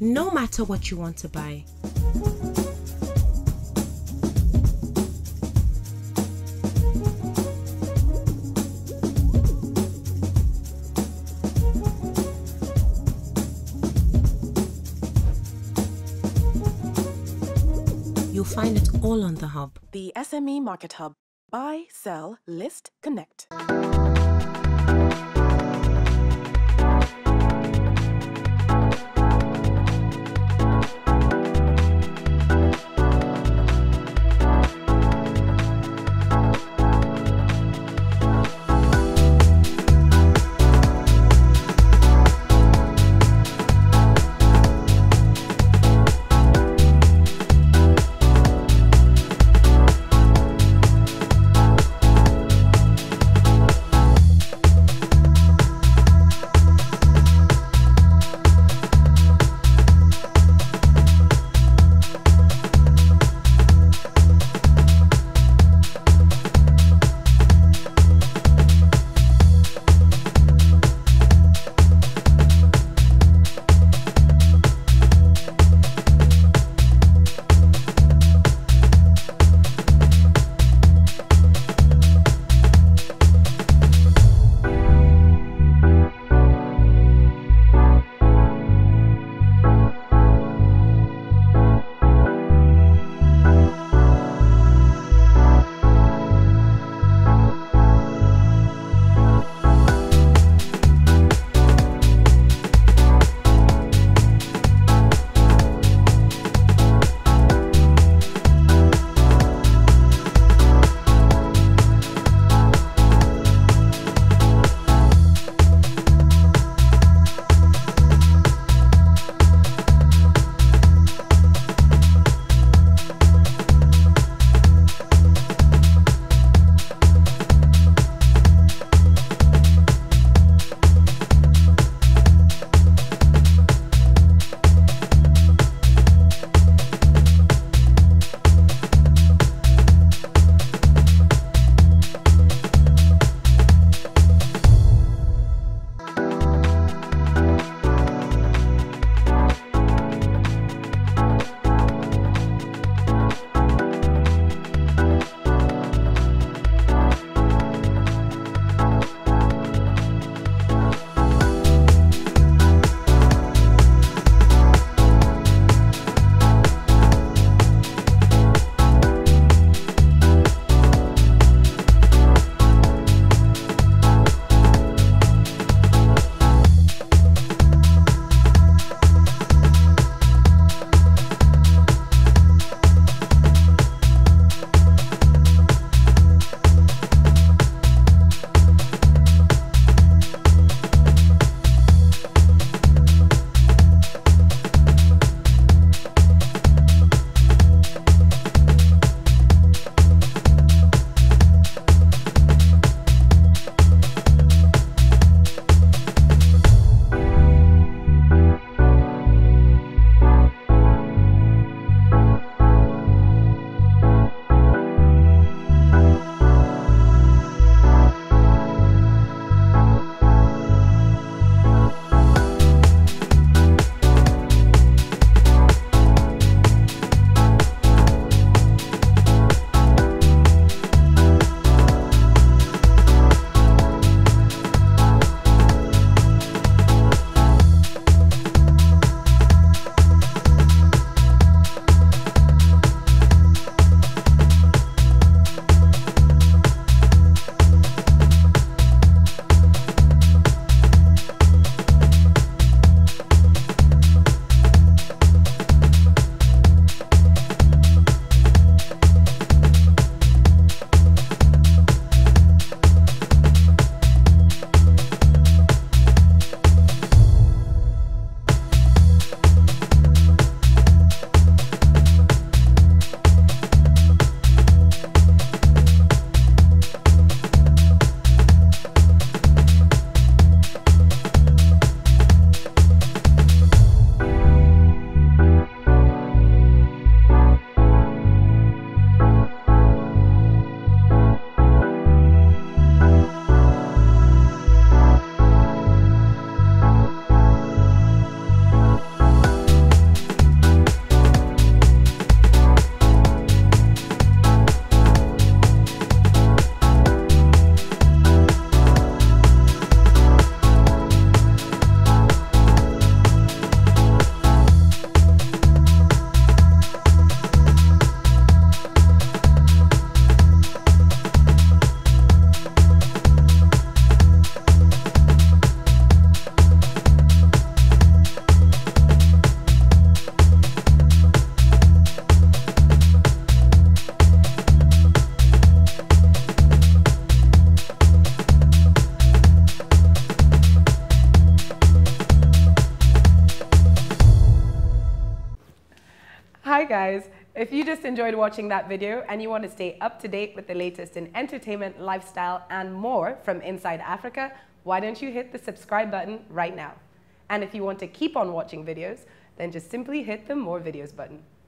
no matter what you want to buy. You'll find it all on the Hub. The SME Market Hub. Buy, sell, list, connect. guys, if you just enjoyed watching that video and you want to stay up to date with the latest in entertainment, lifestyle, and more from inside Africa, why don't you hit the subscribe button right now? And if you want to keep on watching videos, then just simply hit the more videos button.